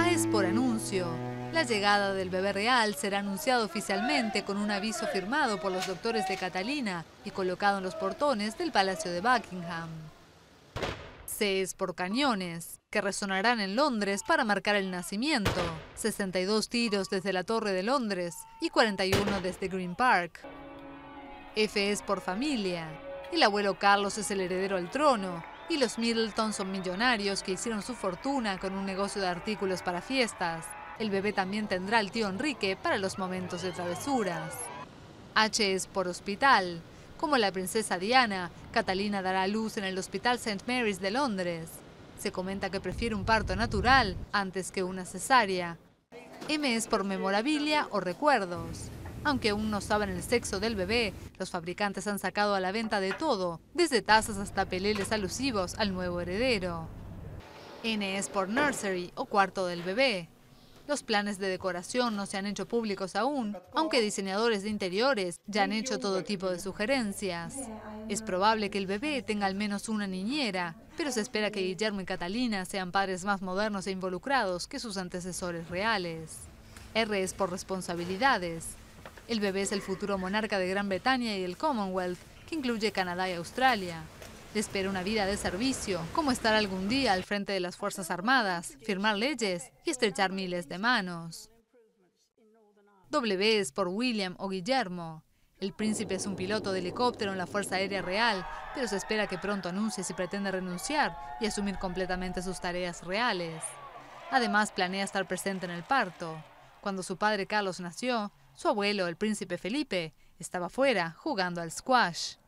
A es por anuncio. La llegada del bebé real será anunciada oficialmente con un aviso firmado por los doctores de Catalina y colocado en los portones del Palacio de Buckingham. C es por cañones, que resonarán en Londres para marcar el nacimiento. 62 tiros desde la Torre de Londres y 41 desde Green Park. F es por familia. El abuelo Carlos es el heredero al trono y los Middleton son millonarios que hicieron su fortuna con un negocio de artículos para fiestas. El bebé también tendrá al tío Enrique para los momentos de travesuras. H es por hospital. Como la princesa Diana, Catalina dará a luz en el Hospital St. Mary's de Londres. Se comenta que prefiere un parto natural antes que una cesárea. M es por memorabilia o recuerdos. Aunque aún no saben el sexo del bebé, los fabricantes han sacado a la venta de todo, desde tazas hasta peleles alusivos al nuevo heredero. N es por nursery o cuarto del bebé. Los planes de decoración no se han hecho públicos aún, aunque diseñadores de interiores ya han hecho todo tipo de sugerencias. Es probable que el bebé tenga al menos una niñera, pero se espera que Guillermo y Catalina sean padres más modernos e involucrados que sus antecesores reales. R es por responsabilidades. El bebé es el futuro monarca de Gran Bretaña y el Commonwealth, que incluye Canadá y Australia. Le espera una vida de servicio, como estar algún día al frente de las Fuerzas Armadas, firmar leyes y estrechar miles de manos. W es por William o Guillermo. El príncipe es un piloto de helicóptero en la Fuerza Aérea Real, pero se espera que pronto anuncie si pretende renunciar y asumir completamente sus tareas reales. Además, planea estar presente en el parto. Cuando su padre Carlos nació, su abuelo, el príncipe Felipe, estaba fuera jugando al squash.